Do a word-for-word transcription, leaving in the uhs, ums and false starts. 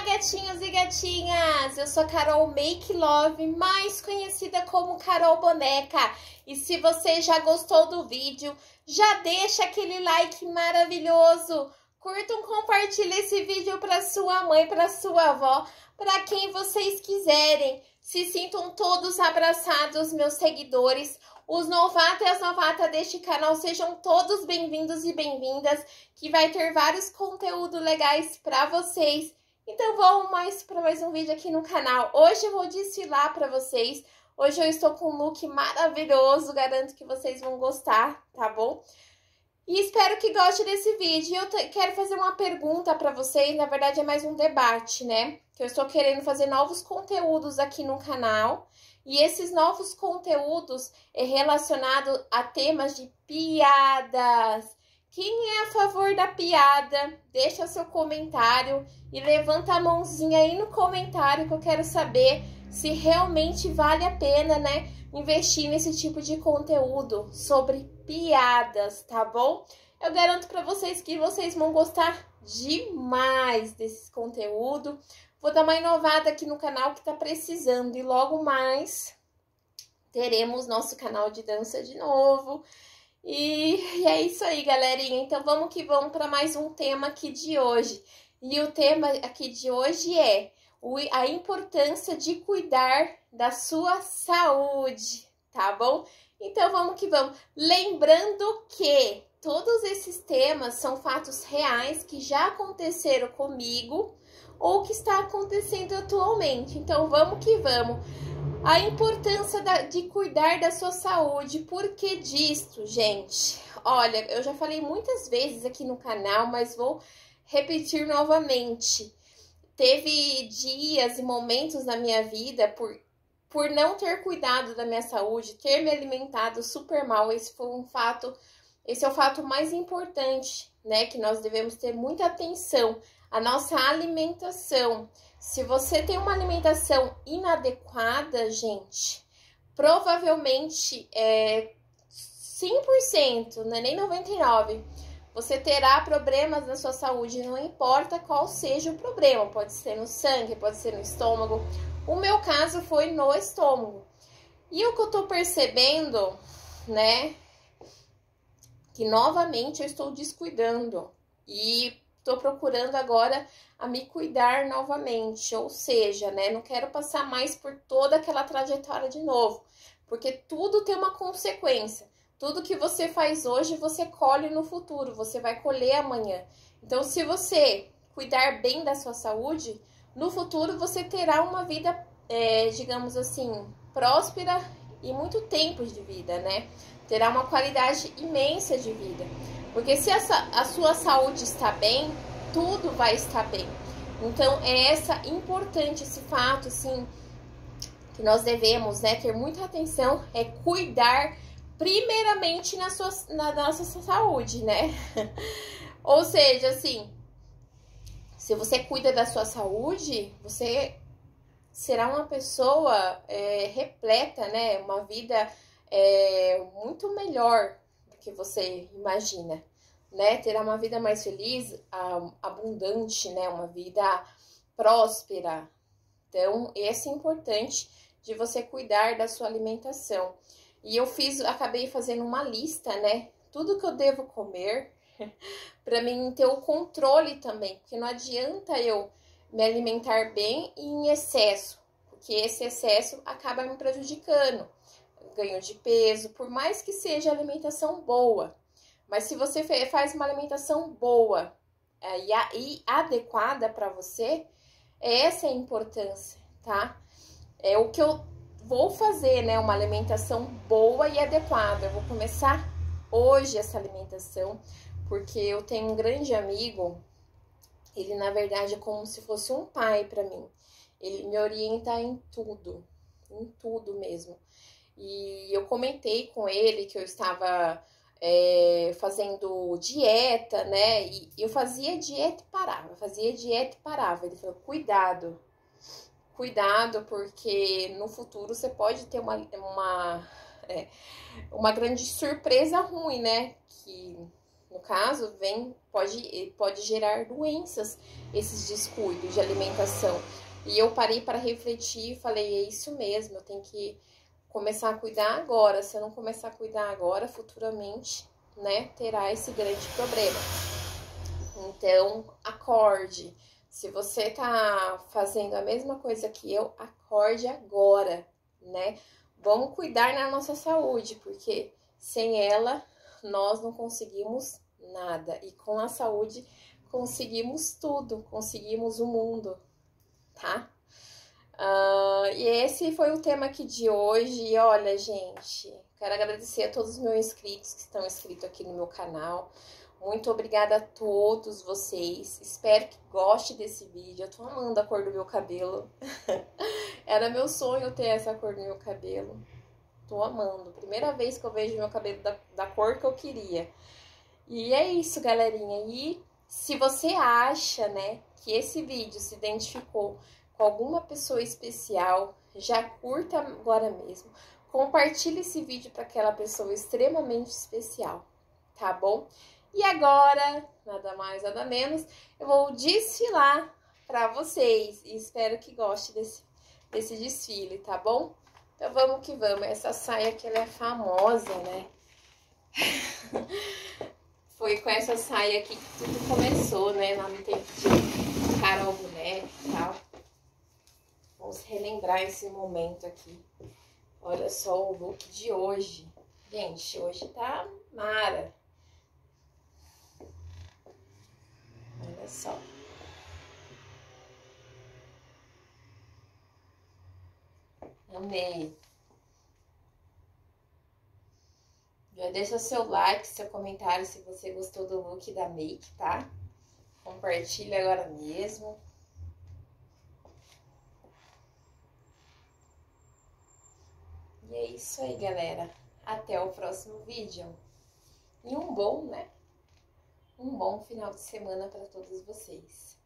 gatinhos e gatinhas! Eu sou Carol Make Love, mais conhecida como Carol Boneca. E se você já gostou do vídeo, já deixa aquele like maravilhoso. Curtam, compartilhem esse vídeo para sua mãe, para sua avó, para quem vocês quiserem. Se sintam todos abraçados, meus seguidores. Os novatos e as novatas deste canal sejam todos bem-vindos e bem-vindas, que vai ter vários conteúdos legais para vocês. Então vamos mais para mais um vídeo aqui no canal. Hoje eu vou desfilar para vocês. Hoje eu estou com um look maravilhoso, garanto que vocês vão gostar, tá bom? E espero que gostem desse vídeo. Eu quero fazer uma pergunta para vocês, na verdade é mais um debate, né? Que eu estou querendo fazer novos conteúdos aqui no canal. E esses novos conteúdos é relacionado a temas de piadas. Quem é a favor da piada? Deixa seu comentário e levanta a mãozinha aí no comentário que eu quero saber se realmente vale a pena, né, investir nesse tipo de conteúdo sobre piadas, tá bom? Eu garanto para vocês que vocês vão gostar demais desse conteúdo. Vou dar uma inovada aqui no canal que tá precisando e logo mais teremos nosso canal de dança de novo. E, e é isso aí, galerinha. Então vamos que vamos para mais um tema aqui de hoje. E o tema aqui de hoje é o, a importância de cuidar da sua saúde, tá bom? Então vamos que vamos. Lembrando que todos esses temas são fatos reais que já aconteceram comigo ou que está acontecendo atualmente. Então vamos que vamos. A importância da, de cuidar da sua saúde. Por que disto, gente? Olha, eu já falei muitas vezes aqui no canal, mas vou repetir novamente. Teve dias e momentos na minha vida, por, por não ter cuidado da minha saúde, ter me alimentado super mal. Esse foi um fato, esse é o fato mais importante, né? Que nós devemos ter muita atenção. A nossa alimentação. Se você tem uma alimentação inadequada, gente, provavelmente é cem por cento, não é nem noventa e nove por cento, você terá problemas na sua saúde, não importa qual seja o problema. Pode ser no sangue, pode ser no estômago. O meu caso foi no estômago. E o que eu tô percebendo, né, que novamente eu estou descuidando e tô procurando agora a me cuidar novamente, ou seja, né, não quero passar mais por toda aquela trajetória de novo, porque tudo tem uma consequência. Tudo que você faz hoje, você colhe no futuro, você vai colher amanhã. Então, se você cuidar bem da sua saúde, no futuro você terá uma vida, é, digamos assim, próspera e muito tempo de vida, né? Terá uma qualidade imensa de vida. Porque se a, a sua saúde está bem, tudo vai estar bem. Então, é essa importante, esse fato, assim, que nós devemos, né, ter muita atenção, é cuidar primeiramente na, sua, na nossa saúde, né? Ou seja, assim, se você cuida da sua saúde, você será uma pessoa é, repleta, né? Uma vida é, muito melhor do que você imagina, né? Terá uma vida mais feliz, abundante, né? Uma vida próspera. Então, esse é importante de você cuidar da sua alimentação. E eu fiz, acabei fazendo uma lista, né? Tudo que eu devo comer, para mim ter o controle também, porque não adianta eu me alimentar bem e em excesso, porque esse excesso acaba me prejudicando. Ganho de peso, por mais que seja alimentação boa. Mas se você faz uma alimentação boa é, e adequada para você, essa é a importância, tá? É o que eu vou fazer, né? Uma alimentação boa e adequada. Eu vou começar hoje essa alimentação, porque eu tenho um grande amigo, ele na verdade é como se fosse um pai para mim. Ele me orienta em tudo, em tudo mesmo. E eu comentei com ele que eu estava é, fazendo dieta, né? E eu fazia dieta e parava, fazia dieta e parava. Ele falou, cuidado, cuidado, porque no futuro você pode ter uma, uma, é, uma grande surpresa ruim, né? Que No caso, vem, pode, pode gerar doenças, esses descuidos de alimentação. E eu parei para refletir e falei, é isso mesmo, eu tenho que começar a cuidar agora. Se eu não começar a cuidar agora, futuramente, né, terá esse grande problema. Então, acorde. Se você tá fazendo a mesma coisa que eu, acorde agora, né? Vamos cuidar da nossa saúde, porque sem ela, nós não conseguimos nada. E com a saúde, conseguimos tudo, conseguimos o mundo, tá? Uh, e esse foi o tema aqui de hoje. E olha, gente, quero agradecer a todos os meus inscritos que estão inscritos aqui no meu canal. Muito obrigada a todos vocês. Espero que goste desse vídeo. Eu tô amando a cor do meu cabelo. Era meu sonho ter essa cor no meu cabelo. Tô amando. Primeira vez que eu vejo meu cabelo da, da cor que eu queria. E é isso, galerinha. E se você acha, né, que esse vídeo se identificou com alguma pessoa especial, já curta agora mesmo. Compartilhe esse vídeo para aquela pessoa extremamente especial, tá bom? E agora, nada mais, nada menos, eu vou desfilar para vocês. E espero que goste desse, desse desfile, tá bom? Então vamos que vamos. Essa saia aqui, ela é famosa, né? Foi com essa saia aqui que tudo começou, né? Lá no tempo de Carol Boneca e tal. Vamos relembrar esse momento aqui. Olha só o look de hoje. Gente, hoje tá mara. Olha só. Amei. Já deixa seu like, seu comentário se você gostou do look da make, tá? Compartilha agora mesmo. E é isso aí, galera. Até o próximo vídeo. E um bom, né? Um bom final de semana para todos vocês.